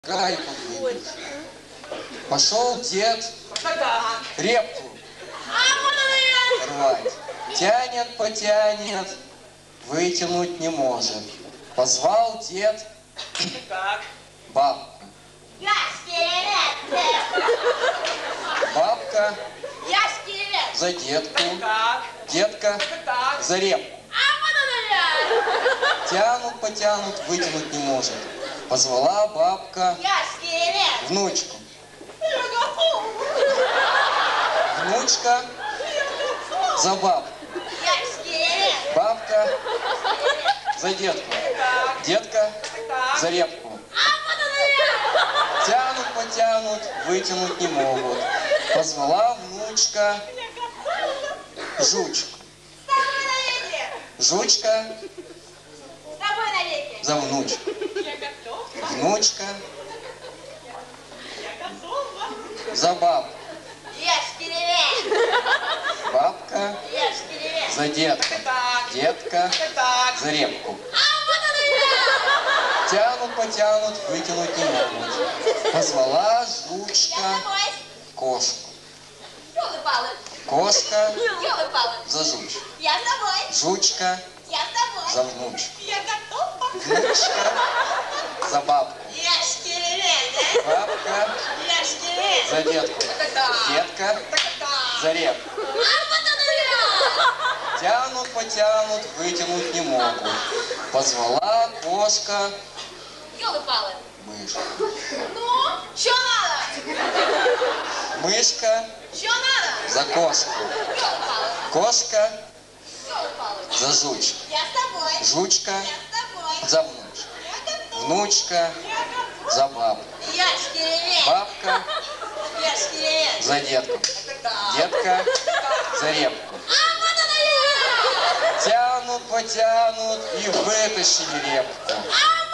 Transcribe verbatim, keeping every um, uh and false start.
Гайку выпить. Пошел дед репку рвать. Тянет, потянет, вытянуть не может. Позвал дед бабку. Бабка за детку, детка за репку. Тянут, потянут, вытянуть не может. Позвала бабка внучку. Внучка за бабку. Бабка за детку. Детка за репку. Тянут, потянут, вытянуть не могут. Позвала внучка жучку. Жучка за внучку. Внучка за бабку. Бабка за детка. Детка за репку. Тянут, потянут, вытянуть не могут. Позвала жучка кошку. Кошка за жучку. Жучка за внучку. Внучка за бабку. Бабка за детку. Детка за репку. Тянут, потянут, вытянуть не могут. Позвала кошка мышку. Ну, что надо? Мышка за кошку. Кошка за жучку. Жучка за внучку. Внучка за бабку. Бабка за детку. Детка за репку. Тянут, потянут и вытащили репку.